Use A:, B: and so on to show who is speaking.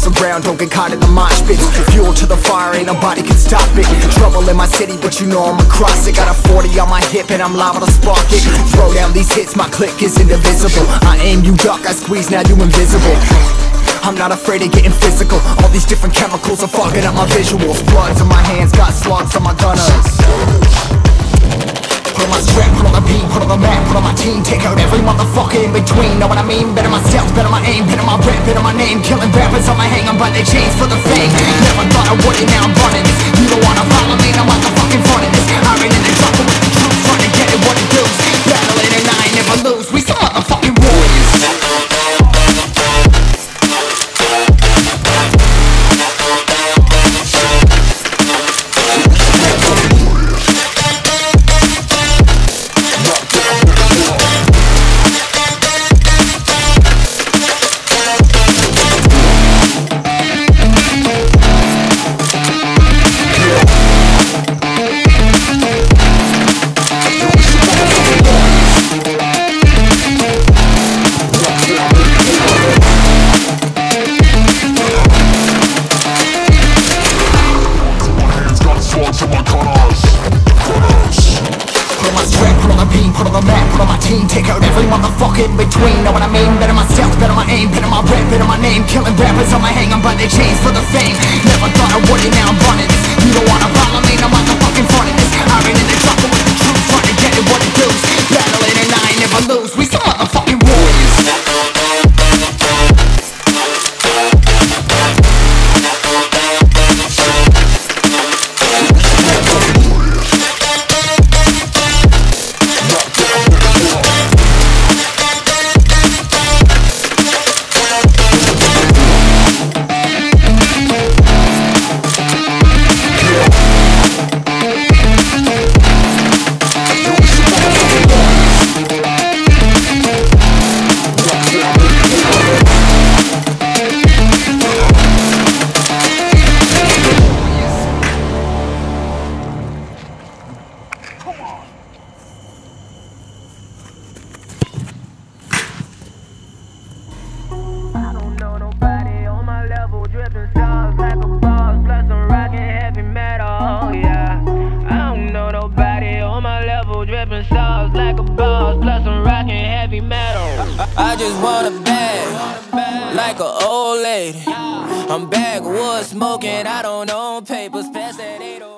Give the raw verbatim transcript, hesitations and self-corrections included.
A: ground, don't get caught in the mosh pits. Fuel to the fire, ain't nobody can stop it. Trouble in my city, but you know I'm across it. Got a forty on my hip and I'm liable to spark it. Throw down these hits, my click is indivisible. I aim, you duck, I squeeze, now you invisible. I'm not afraid of getting physical. All these different chemicals are fogging up my visuals. Bloods on my hands, got slugs on my gunners. Put on my strap, put on the beat, put on the map, put on my team. Take out every motherfucker in between. Know what I mean? Better myself, better my aim, better my rap, better my name. Killing rappers on my hang on by their chains for the fame. Never thought I would it, now I'm running this. You don't wanna follow me, I'm out the fucking front of this. I ran in the trouble with the truth, trying to get it what it does. Battling and I ain't never lose, we some motherfucking warriors. Put on the map, put on my team. Take out every motherfucker in between. Know what I mean? Better myself, better my aim, better my rap, better my name. Killing rappers on my hang on by their chains for the fame. Never thought I would it, now I'm running this. You don't wanna follow me, I'm out the fucking front of this. I ran in the trouble with the truth, trying to get it what it does. Battling and I ain't never lose, we some motherfucking warriors.
B: Dripping stars like a boss, plus I'm rocking heavy metal, yeah. I don't know nobody on my level. Dripping stars like a boss, plus I'm rocking heavy metal.
C: I, I just want a bag, like a old lady. I'm backwoods smoking, I don't own papers, past that eight oh